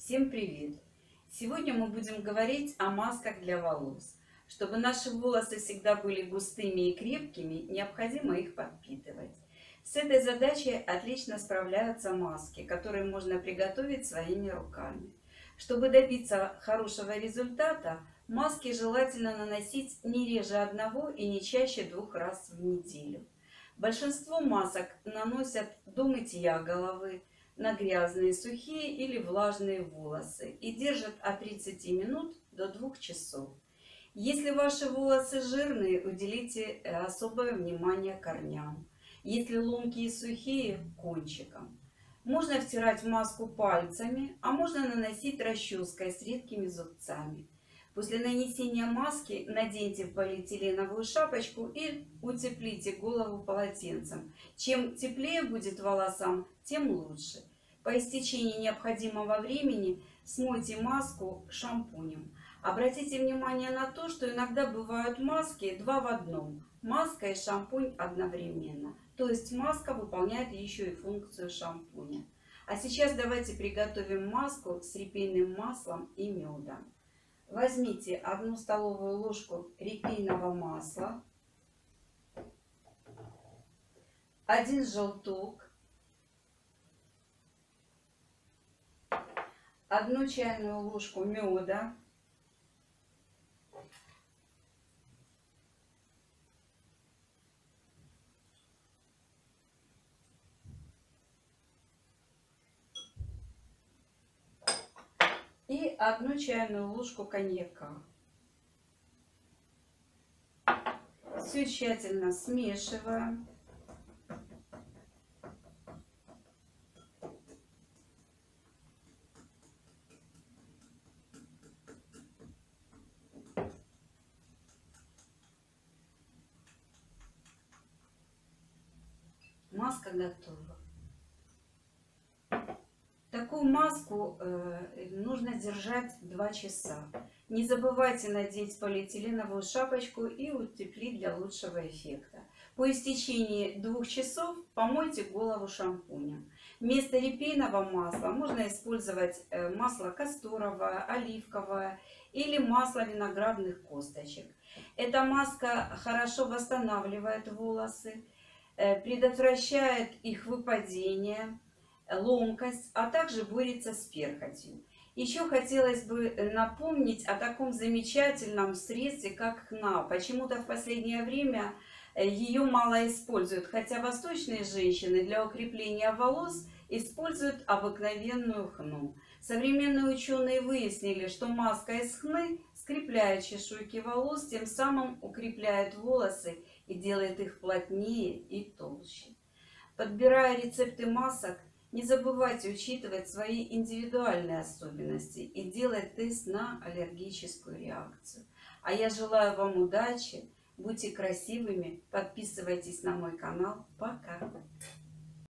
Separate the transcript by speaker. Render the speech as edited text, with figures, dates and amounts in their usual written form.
Speaker 1: Всем привет! Сегодня мы будем говорить о масках для волос. Чтобы наши волосы всегда были густыми и крепкими, необходимо их подпитывать. С этой задачей отлично справляются маски, которые можно приготовить своими руками. Чтобы добиться хорошего результата, маски желательно наносить не реже одного и не чаще 2 раз в неделю. Большинство масок наносят до мытья головы, на грязные, сухие или влажные волосы и держат от 30 минут до 2 часов. Если ваши волосы жирные, уделите особое внимание корням. Если ломкие и сухие, кончикам. Можно втирать маску пальцами, а можно наносить расческой с редкими зубцами. После нанесения маски наденьте полиэтиленовую шапочку и утеплите голову полотенцем. Чем теплее будет волосам, тем лучше. По истечении необходимого времени смойте маску шампунем. Обратите внимание на то, что иногда бывают маски 2 в 1. Маска и шампунь одновременно. То есть маска выполняет еще и функцию шампуня. А сейчас давайте приготовим маску с репейным маслом и медом. Возьмите 1 столовую ложку репейного масла, 1 желток, 1 чайную ложку меда, и 1 чайную ложку коньяка. Все тщательно смешиваем. Маска готова. Такую маску нужно держать 2 часа. Не забывайте надеть полиэтиленовую шапочку и утеплить для лучшего эффекта. По истечении 2 часов помойте голову шампунем. Вместо репейного масла можно использовать масло касторовое, оливковое или масло виноградных косточек. Эта маска хорошо восстанавливает волосы, предотвращает их выпадение, ломкость, а также борется с перхотью. Еще хотелось бы напомнить о таком замечательном средстве, как хна. Почему-то в последнее время ее мало используют, хотя восточные женщины для укрепления волос используют обыкновенную хну. Современные ученые выяснили, что маска из хны скрепляет чешуйки волос, тем самым укрепляет волосы и делает их плотнее и толще. Подбирая рецепты масок, не забывайте учитывать свои индивидуальные особенности и делать тест на аллергическую реакцию. А я желаю вам удачи, будьте красивыми, подписывайтесь на мой канал. Пока!